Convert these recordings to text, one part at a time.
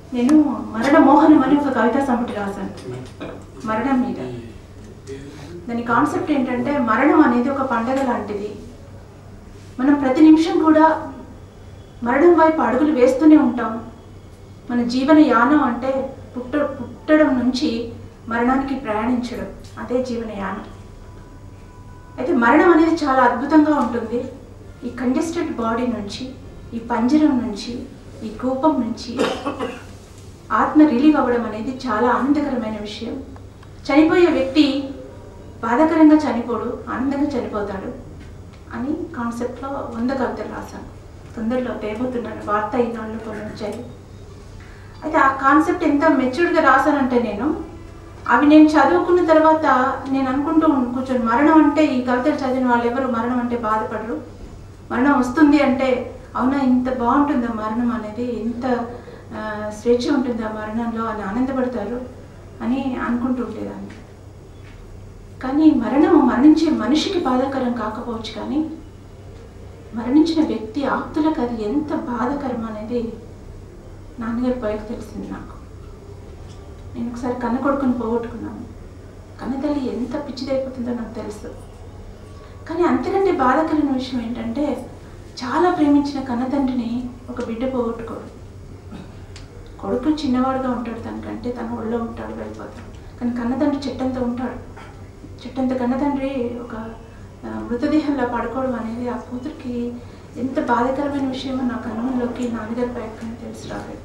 నేను మరణ మోహనం అని ఒక కవితా సంపుటి రాశాను మరణం మీద. దాని కాన్సెప్ట్ ఏంటంటే మరణం అనేది ఒక పండగ లాంటిది. మనం ప్రతి నిమిషం కూడా మరణం వైపు అడుగులు వేస్తూనే ఉంటాం. మన జీవన యానం అంటే పుట్టడం నుంచి మరణానికి ప్రయాణించడం, అదే జీవన యానం. అయితే మరణం అనేది చాలా అద్భుతంగా ఉంటుంది. ఈ కంజెస్టెడ్ బాడీ నుంచి, ఈ పంజరం నుంచి, ఈ కూపం నుంచి ఆత్మ రిలీవ్ అవ్వడం అనేది చాలా ఆనందకరమైన విషయం. చనిపోయే వ్యక్తి బాధాకరంగా చనిపోడు, ఆనందంగా చనిపోతాడు అని కాన్సెప్ట్లో 100 కవితలు రాశాను. తొందరలో తేబోతున్నాను, వార్త ఈనాళ్ళు కొన్ని వచ్చాయి. అయితే ఆ కాన్సెప్ట్ ఎంత మెచ్యూర్డ్గా రాశానంటే అవి నేను చదువుకున్న తర్వాత నేను అనుకుంటూ కూర్చొని మరణం అంటే ఈ కవితలు చదివిన వాళ్ళు ఎవరు మరణం అంటే బాధపడరు. మరణం వస్తుంది అంటే అవునా ఇంత బాగుంటుందా మరణం అనేది, ఇంత స్వేచ్ఛ ఉంటుందా మరణంలో అని ఆనందపడతారు అని అనుకుంటూ ఉండేదాన్ని. కానీ మరణించే మనిషికి బాధాకరం కాకపోవచ్చు, కానీ మరణించిన వ్యక్తి ఆప్తులకు అది ఎంత బాధాకరం అనేది నాన్నగారి పైకి తెలిసింది నాకు. నేను ఒకసారి కన్న కొడుకుని పోగొట్టుకున్నాను. కన్నతల్లి ఎంత పిచ్చిదైపోతుందో నాకు తెలుసు. కానీ అంతకంటే బాధాకరమైన విషయం ఏంటంటే చాలా ప్రేమించిన కన్నతండ్రిని ఒక బిడ్డ పోగొట్టుకోడు. కొడుకు చిన్నవాడుగా ఉంటాడు, తనకంటే తన ఒళ్ళో ఉంటాడు, వెళ్ళిపోతాడు. కానీ కన్నతండ్రి చెట్టంతా ఉంటాడు. చెట్టంత కన్నతండ్రి ఒక మృతదేహంలో పడుకోవడం అనేది ఆ కూతురికి ఎంత బాధాకరమైన విషయమో నా కనుమలోకి నాన్నగారి పైకి తెలిసి రాలేదు.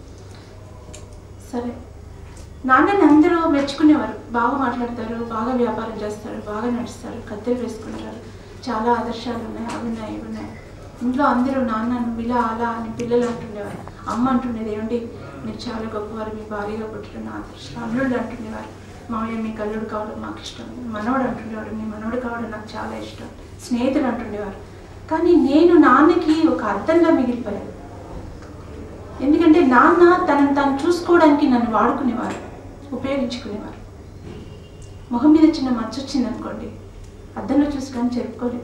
సరే, నాన్నని అందరూ మెచ్చుకునేవారు. బాగా మాట్లాడతారు, బాగా వ్యాపారం చేస్తారు, బాగా నడుస్తారు, కత్తెలు వేసుకుంటారు, చాలా ఆదర్శాలు ఉన్నాయి, అవి ఉన్నాయి, ఇవి ఉన్నాయి. ఇంట్లో అందరూ నాన్న నువ్వు ఇలా అలా అని పిల్లలు అంటుండేవారు. అమ్మ అంటుండేది ఏమిటి మీరు చాలా గొప్పవారు, మీ భార్యగా పుట్టిన ఆదర్శం. అల్లుళ్ళు అంటుండేవారు మామయ్య మీకు అల్లుడు కావడం మాకు ఇష్టం. మనవడు అంటుండేవాడు మీ మనవడు కావడం నాకు చాలా ఇష్టం. స్నేహితులు అంటుండేవారు. కానీ నేను నాన్నకి ఒక అర్థంగా మిగిలిపోయాను. ఎందుకంటే నాన్న తనను తాను చూసుకోవడానికి నన్ను వాడుకునేవారు, ఉపయోగించుకునేవారు. మొహం మీద చిన్న మచ్చ వచ్చింది అనుకోండి, అద్దంలో చూసి కానీ చెప్పుకోలేదు.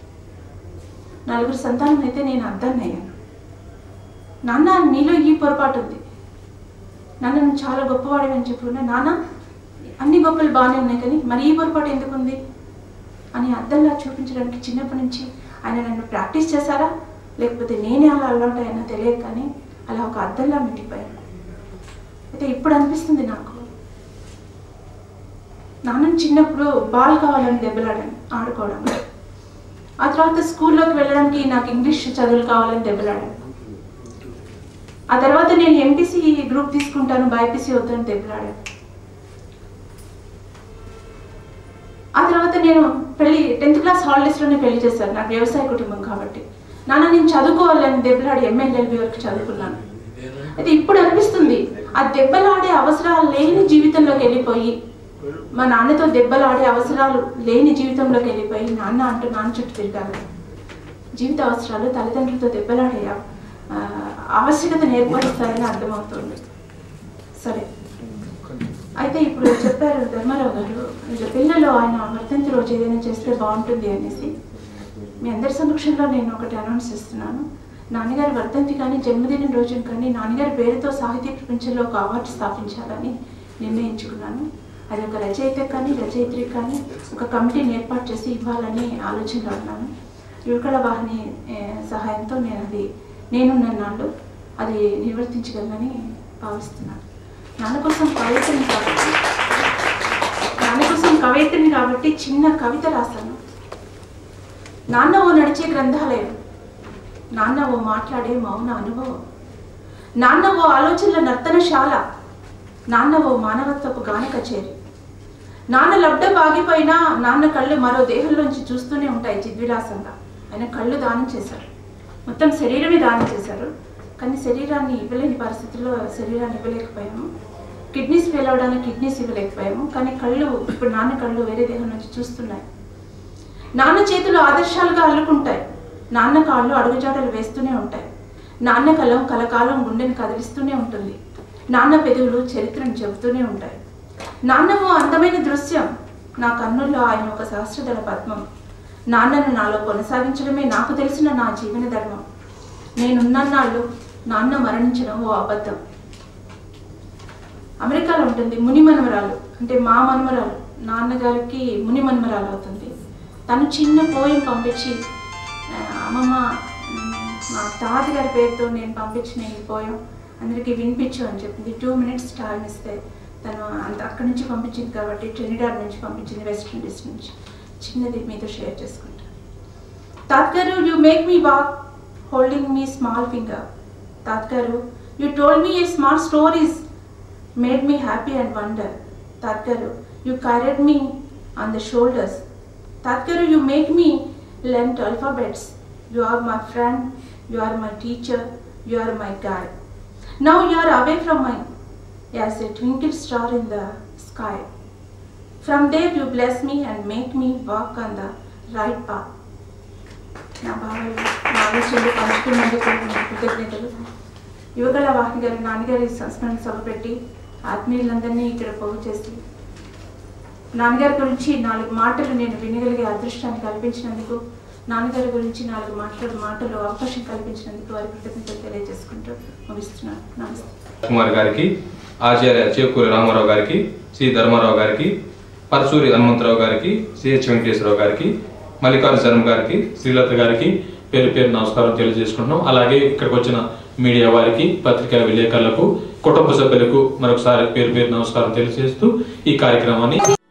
4 సంతానం అయితే నేను అద్దాన్ని అయ్యాను. నాన్న నీలో ఈ పొరపాటు ఉంది, నాన్న నువ్వు చాలా గొప్పవాడివి అని చెప్పుకున్నా, నాన్న అన్ని గొప్పలు బాగానే ఉన్నాయి కానీ మరి ఈ పొరపాటు ఎందుకుంది అని అద్దంలా చూపించడానికి చిన్నప్పటి నుంచి ఆయన నన్ను ప్రాక్టీస్ చేశారా లేకపోతే నేనే అలా అలవాటు అయినా తెలియదు, కానీ అలా ఒక అద్దంలా మిగిలిపోయాను. అయితే ఇప్పుడు అనిపిస్తుంది నాకు, నాన్నని చిన్నప్పుడు బాల్ కావాలని దెబ్బలాడాను ఆడుకోవడం. ఆ తర్వాత స్కూల్లోకి వెళ్ళడానికి నాకు ఇంగ్లీష్ చదువులు కావాలని దెబ్బలాడాను. ఆ తర్వాత నేను ఎంపీసీ గ్రూప్ తీసుకుంటాను, బైపీసీ వద్దని దెబ్బలాడాను. ఆ తర్వాత నేను 10th క్లాస్ హాలిడేస్లోనే పెళ్లి చేశాను, నాకు వ్యవసాయ కుటుంబం కాబట్టి. నాన్న నేను చదువుకోవాలని దెబ్బలాడి ఎంఎల్ఎల్బి వరకు చదువుకున్నాను. అయితే ఇప్పుడు అనిపిస్తుంది ఆ దెబ్బలాడే అవసరాలు లేని జీవితంలోకి వెళ్ళిపోయి, మా నాన్నతో దెబ్బలాడే అవసరాలు లేని జీవితంలోకి వెళ్ళిపోయి నాన్న చుట్టూ తిరగాలి. జీవిత అవసరాలు తల్లిదండ్రులతో దెబ్బలాడే ఆవశ్యకతను ఏర్పరుస్తారని అర్థమవుతుంది. సరే, అయితే ఇప్పుడు చెప్పారు ధర్మారావు గారు, పిల్లలు ఆయన వర్ధంతి రోజు ఏదైనా చేస్తే బాగుంటుంది అనేసి. మీ అందరి సమక్షంలో నేను ఒకటి అనౌన్స్ చేస్తున్నాను. నాన్నగారి వర్ధంతి కానీ జన్మదినం రోజున కానీ నాన్నగారి పేరుతో సాహితీ ప్రపంచంలో ఒక అవార్డు స్థాపించాలని నిర్ణయించుకున్నాను. అది ఒక రచయితకు కానీ రచయిత్రికి కానీ ఒక కమిటీని ఏర్పాటు చేసి ఇవ్వాలని ఆలోచనలో ఉన్నాను. యువకళ వాహిని సహాయంతో నేనున్నాళ్ళు అది నిర్వర్తించగలనని భావిస్తున్నాను. నాన్న కోసం కవయిత్రిని కాబట్టి చిన్న కవిత రాశాను. నాన్న ఓ నడిచే గ్రంథాలయం, నాన్న ఓ మాట్లాడే మౌన అనుభవం, నాన్న ఓ ఆలోచనల నర్తనశాల, నాన్న ఓ మానవత్వపు గాన కచేరి. నాన్న లబ్డప్ ఆగిపోయినా నాన్న కళ్ళు మరో దేహంలోంచి చూస్తూనే ఉంటాయి చిద్విలాసంగా. ఆయన కళ్ళు దానం చేశారు, మొత్తం శరీరమే దానం చేశారు. కానీ శరీరాన్ని ఇవ్వలేని పరిస్థితుల్లో శరీరాన్ని ఇవ్వలేకపోయాము. కిడ్నీస్ ఫెయిల్ అవడానికి కిడ్నీస్ ఇవ్వలేకపోయాము. కానీ కళ్ళు, ఇప్పుడు నాన్న కళ్ళు వేరే దేహం నుంచి చూస్తున్నాయి. నాన్న చేతులు ఆదర్శాలుగా అల్లుకుంటాయి, నాన్న కాళ్ళు అడుగుజాడలు వేస్తూనే ఉంటాయి. నాన్న కలం కలకాలం గుండెని కదిలిస్తూనే ఉంటుంది. నాన్న పెదవులు చరిత్రను చెబుతూనే ఉంటాయి. నాన్న ఓ అందమైన దృశ్యం, నా కన్నుల్లో ఆయన ఒక సహస్రదళ పద్మం. నాన్నను నాలో కొనసాగించడమే నాకు తెలిసిన నా జీవన ధర్మం. నేనున్నన్నాళ్ళు నాన్న మరణించడం ఓ అబద్ధం. అమెరికాలో ఉంటుంది, ముని మనమరాలు, అంటే మా మనమరాలు, నాన్నగారికి ముని మనమరాలు అవుతుంది. తను చిన్న పోయం పంపించి, అమ్మమ్మ మా తాతగారి పేరుతో నేను పంపించిన ఈ పోయం అందరికీ వినిపించు అని చెప్పింది. 2 minutes టైం ఇస్తే తను అక్కడి నుంచి పంపించింది కాబట్టి, ట్రినిడాడ్ నుంచి పంపించింది, వెస్ట్ ఇండీస్ నుంచి. చిన్నది మీతో షేర్ చేసుకుంటాను. తాతగారు, you make me walk holding me small finger. Tatgaru, you told me a small stories made me happy and wonder. Tatgaru, you carried me on the shoulders. Tatgaru, you make me learn alphabets. You are my friend, you are my teacher, you are my guide. Now you are away from me as a twinkle star in the sky. From there you bless me and make me walk on the right path. నా భావాలు నా ఆలోచనలు పంచుకున్నందుకు కృతజ్ఞతలు. యువకళ వాహిని గారి నాన్నగారి సంస్మరణ సభ పెట్టి ఆత్మీయులందరినీ ఇక్కడ పోగు చేసి నాన్నగారి గురించి 4 మాటలు నేను వినగలిగే అదృష్టాన్ని కల్పించినందుకు, నాన్నగారి గురించి 4 మాటలు అవకాశం కల్పించినందుకు వారి కృతజ్ఞతలు తెలియజేసుకుంటూ ముగిస్తున్నాను. నమస్తే. కుమార్ గారికి, ఆచార్య చేకూరి రామారావు గారికి, సి ధర్మారావు గారికి, పరసూరి హనుమంతరావు గారికి, సిహెచ్ వెంకటేశ్వరరావు గారికి, మల్లికార్జున గారికి, శ్రీలత గారికి పేరు పేరు నమస్కారం తెలియజేసుకుంటున్నాం. అలాగే ఇక్కడికి వచ్చిన మీడియా వారికి, పత్రికా విలేకరులకు, కుటుంబ సభ్యులకు మరొకసారి పేరు పేరు నమస్కారం తెలియజేస్తూ ఈ కార్యక్రమాన్ని